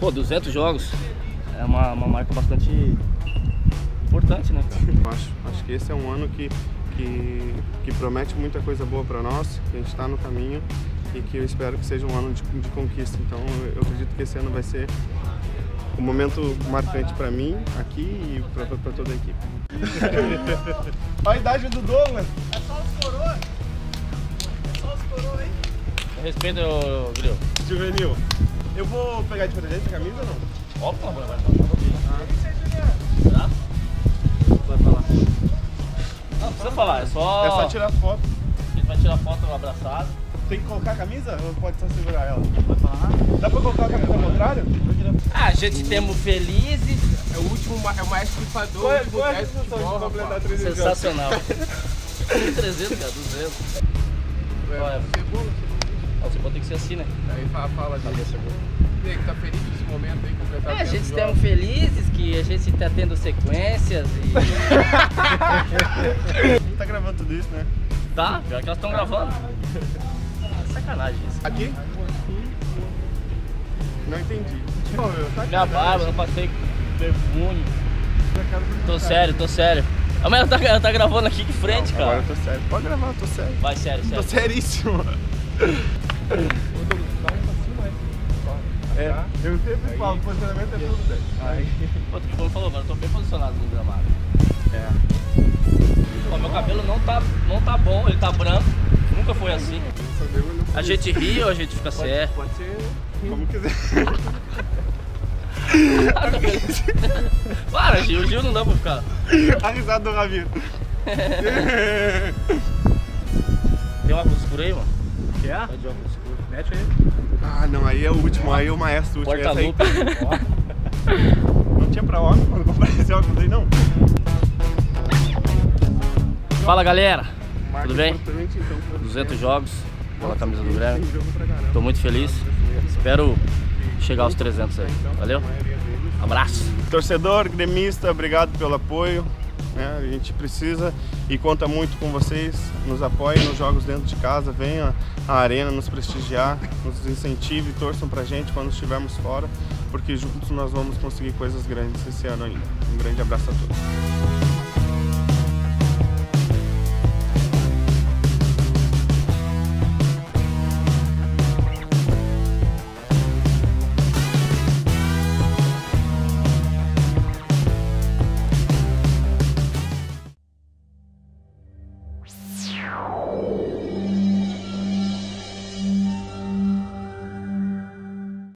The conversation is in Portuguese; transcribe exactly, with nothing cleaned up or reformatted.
Pô, duzentos jogos é uma, uma marca bastante importante, né, cara? Eu acho, acho que esse é um ano que, que, que promete muita coisa boa para nós, que a gente está no caminho e que eu espero que seja um ano de, de conquista. Então eu acredito que esse ano vai ser um momento marcante para mim aqui e para toda a equipe. Olha a idade do Douglas. É só os coroas. É só os coroas aí. Respeita o Gril. Juvenil, eu vou pegar de presente a camisa ou não? Opa, vai vai vai. Tá? Vai falar. Não precisa falar, é só. É só tirar foto. A gente vai tirar foto abraçado. Tem que colocar a camisa ou pode só segurar ela? Vai falar? Dá pra colocar a camisa ao contrário? Ah, a gente temos felizes. É o último, é o mais triunfador. Qual é, último qual é a teste de sensação de futebol, completar rapaz. três jogos? Sensacional. trezentos, cara, duzentos. Qual é? Cebola, Ah, o cebola tem que ser assim, né? aí fala, fala Cadê a disso. cebola? E aí, que tá feliz nesse momento aí, completar É, a gente duzentos estamos jogos. felizes que a gente está tendo sequências e. Tá gravando tudo isso, né? Tá, pior que elas estão gravando. Sacanagem isso. Aqui? Não entendi. Pô, meu, tá Minha barba, não passei perfume. Tô sério, tô sério. A mulher tá, ela tá gravando aqui de frente, Não, cara. agora eu tô sério. Pode gravar, eu tô sério. Vai, sério, sério. Tô seríssimo. É, eu sempre falo, posicionamento é tudo dez. Aí. Pô, tu como falou, agora eu tô bem posicionado no gramado. É. Ó, meu cabelo não tá, não tá bom, ele tá branco. Nunca foi assim. Só deu olho. A gente ri ou a gente fica sério? Pode ser como quiser. Para, Gil, o Gil não dá pra ficar. A risada do Raviro. Tem um óculos escuro aí, mano? Que é? Pode de óculos escuro. Mete aí. Ah, não, aí é o último, aí é o maestro último. esse aí. Porta-lupe. Não tinha pra homem quando comprei esse óculos aí, não? Fala, galera. Marca Tudo bem? importante, então, pra você. duzentos jogos pela camisa do Grêmio. Tem jogo pra caramba. Tô muito feliz. Espero chegar aos trezentos aí. Valeu? Abraço. Torcedor, gremista, obrigado pelo apoio. Né? A gente precisa e conta muito com vocês. Nos apoiem nos jogos dentro de casa. Venham à arena nos prestigiar, nos incentive e torçam pra gente quando estivermos fora, porque juntos nós vamos conseguir coisas grandes esse ano ainda. Um grande abraço a todos.